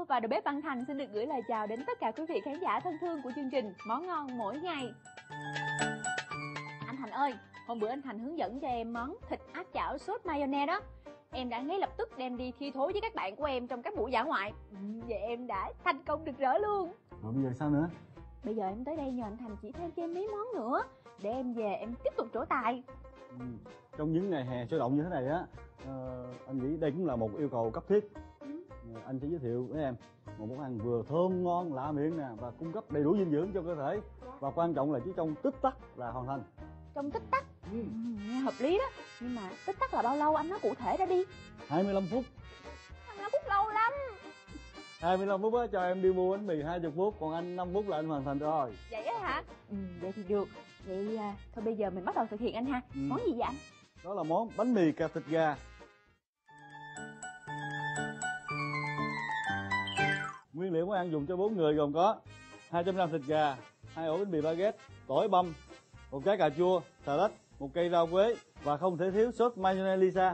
và đầu bếp Văn Thành xin được gửi lời chào đến tất cả quý vị khán giả thân thương của chương trình Món Ngon Mỗi Ngày. Anh Thành ơi, hôm bữa anh Thành hướng dẫn cho em món thịt áp chảo sốt mayonnaise đó. Em đã ngay lập tức đem đi thi thố với các bạn của em trong các buổi dã ngoại. Và em đã thành công rực rỡ luôn. Rồi bây giờ sao nữa? Bây giờ em tới đây nhờ anh Thành chỉ thêm cho em mấy món nữa để em về em tiếp tục trổ tài. Trong những ngày hè sôi động như thế này á, anh nghĩ đây cũng là một yêu cầu cấp thiết. Anh sẽ giới thiệu với em một món ăn vừa thơm ngon lạ miệng nè và cung cấp đầy đủ dinh dưỡng cho cơ thể. Và quan trọng là chỉ trong tích tắc là hoàn thành. Trong tích tắc? Nghe hợp lý đó. Nhưng mà tích tắc là bao lâu anh nói cụ thể ra đi. 25 phút. 25 phút lâu lắm. 25 phút á, cho em đi mua bánh mì 20 phút, còn anh 5 phút là anh hoàn thành rồi. Vậy á hả? Vậy thì được. Vậy thôi bây giờ mình bắt đầu thực hiện anh ha. Món gì vậy anh? Đó là món bánh mì kẹp thịt gà. Nguyên liệu món ăn dùng cho 4 người gồm có 200g thịt gà, 2 ổ bánh mì baguette, tỏi băm, một trái cà chua, xà lách, một cây rau quế và không thể thiếu sốt mayonnaise Lisa.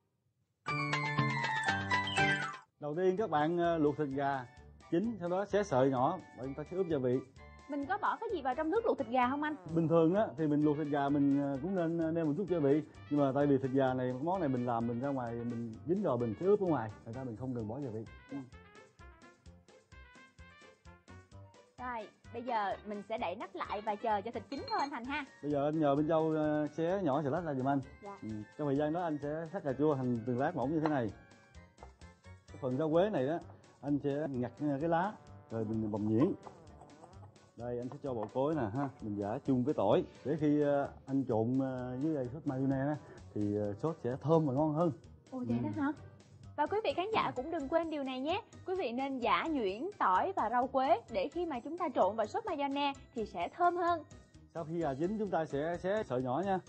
Đầu tiên các bạn luộc thịt gà chín, sau đó xé sợi nhỏ và chúng ta sẽ ướp gia vị. Mình có bỏ cái gì vào trong nước luộc thịt gà không anh? Bình thường á thì mình luộc thịt gà mình cũng nên nêm một chút gia vị, nhưng mà tại vì thịt gà này món này mình làm mình ra ngoài mình dính rồi mình sẽ ướp ở ngoài, thành ra mình không cần bỏ gia vị. Rồi, bây giờ mình sẽ đậy nắp lại và chờ cho thịt chín thôi anh Thành ha. Bây giờ anh nhờ bên Châu xé nhỏ xà lách ra giùm anh. Dạ. Trong thời gian đó anh sẽ cắt cà chua thành từng lát mỏng như thế này. Cái phần rau quế này đó anh sẽ nhặt cái lá rồi mình bầm nhuyễn. Đây anh sẽ cho bột cối nè ha, mình giã chung với tỏi để khi anh trộn với lại sốt mayonnaise thì sốt sẽ thơm và ngon hơn. Ồ vậy đó hả? Và quý vị khán giả cũng đừng quên điều này nhé. Quý vị nên giã nhuyễn tỏi và rau quế để khi mà chúng ta trộn vào sốt mayonnaise thì sẽ thơm hơn. Sau khi gà chín chúng ta sẽ xé sợi nhỏ nha.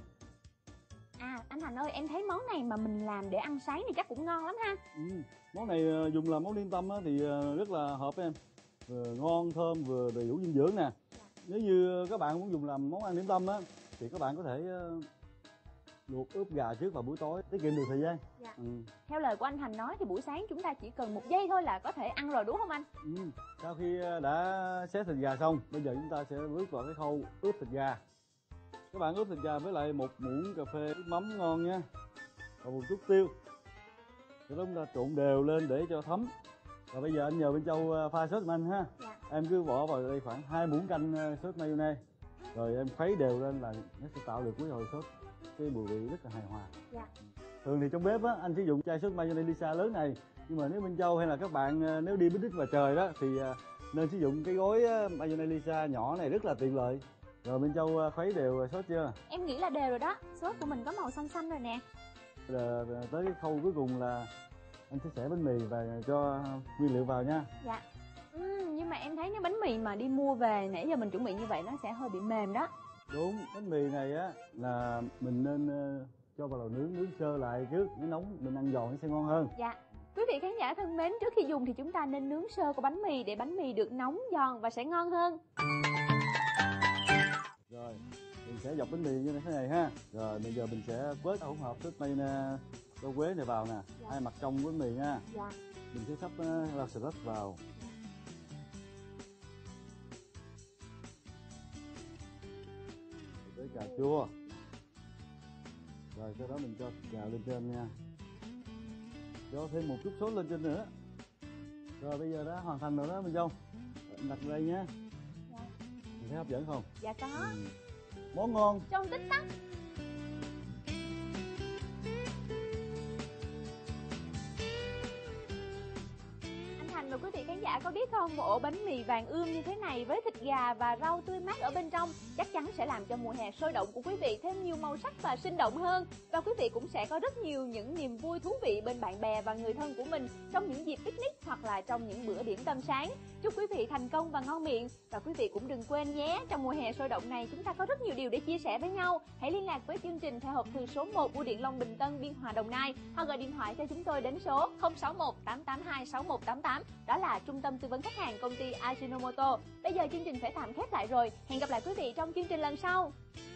Anh Thành ơi, em thấy món này mà mình làm để ăn sáng thì chắc cũng ngon lắm ha. Món này dùng làm món điểm tâm thì rất là hợp với em. Vừa ngon thơm vừa đầy đủ dinh dưỡng nè. Nếu như các bạn muốn dùng làm món ăn điểm tâm thì các bạn có thể luộc ướp gà trước vào buổi tối, tiết kiệm được thời gian. Dạ. Theo lời của anh Thành nói thì buổi sáng chúng ta chỉ cần 1 giây thôi là có thể ăn rồi đúng không anh? Sau khi đã xé thịt gà xong, bây giờ chúng ta sẽ bước vào cái khâu ướp thịt gà. Các bạn ướp thịt gà với lại 1 muỗng cà phê nước mắm ngon nha, và một chút tiêu. Sau đó chúng ta trộn đều lên để cho thấm. Và bây giờ anh nhờ bên Châu pha sốt giùm anh ha. Dạ. Em cứ bỏ vào đây khoảng 2 muỗng canh sốt mayonnaise, rồi em khuấy đều lên là nó sẽ tạo được cái hồi sốt cái mùi vị rất là hài hòa. Dạ. Thường thì trong bếp anh sử dụng chai sốt mayonnaise Lisa lớn này, nhưng mà nếu bên Châu hay là các bạn nếu đi picnic ngoài trời đó thì nên sử dụng cái gói mayonnaise Lisa nhỏ này, rất là tiện lợi. Rồi bên Châu khuấy đều sốt chưa? Em nghĩ là đều rồi đó, sốt của mình có màu xanh xanh rồi nè. Rồi tới cái khâu cuối cùng là anh sẽ xẻ bánh mì và cho nguyên liệu vào nha. Dạ. Nhưng mà em thấy nếu bánh mì mà đi mua về nãy giờ mình chuẩn bị như vậy nó sẽ hơi bị mềm đó. Đúng, bánh mì này là mình nên cho vào lò nướng sơ lại trước, nó nóng mình ăn giòn nó sẽ ngon hơn. Dạ. Quý vị khán giả thân mến, trước khi dùng thì chúng ta nên nướng sơ của bánh mì để bánh mì được nóng giòn và sẽ ngon hơn. Rồi, mình sẽ dọc bánh mì như thế này ha. Rồi bây giờ mình sẽ quết hỗn hợp sốt mayonnaise rau quế này vào nè. Dạ. Hai mặt trong của bánh mì nha. Dạ. Mình sẽ sắp rau xà lách vào. Với cà chua. Rồi sau đó mình cho gạo lên trên nha. Cho thêm một chút sốt lên trên nữa. Rồi bây giờ đã hoàn thành rồi đó Minh Châu. Đặt đây nhé. Dạ. Mình thấy hấp dẫn không? Dạ có. Món ngon Trong tích tắc. Và quý vị khán giả có biết không, một ổ bánh mì vàng ươm như thế này với thịt gà và rau tươi mát ở bên trong chắc chắn sẽ làm cho mùa hè sôi động của quý vị thêm nhiều màu sắc và sinh động hơn. Và quý vị cũng sẽ có rất nhiều những niềm vui thú vị bên bạn bè và người thân của mình trong những dịp picnic hoặc là trong những bữa điểm tâm sáng. Chúc quý vị thành công và ngon miệng. Và quý vị cũng đừng quên nhé, trong mùa hè sôi động này chúng ta có rất nhiều điều để chia sẻ với nhau. Hãy liên lạc với chương trình theo hộp thư số 1 Bưu điện Long Bình Tân, Biên Hòa, Đồng Nai, hoặc gọi điện thoại cho chúng tôi đến số 061 882 6188. Đó là trung tâm tư vấn khách hàng công ty Ajinomoto. Bây giờ chương trình phải tạm khép lại rồi. Hẹn gặp lại quý vị trong chương trình lần sau.